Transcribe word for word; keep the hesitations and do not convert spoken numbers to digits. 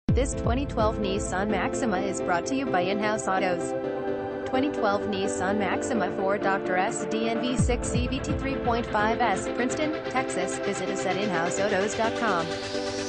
This twenty twelve Nissan Maxima is brought to you by In-House Autos. twenty twelve Nissan Maxima four Doctor S D N V six C V T three point five S, Princeton, Texas. Visit us at in house autos dot com.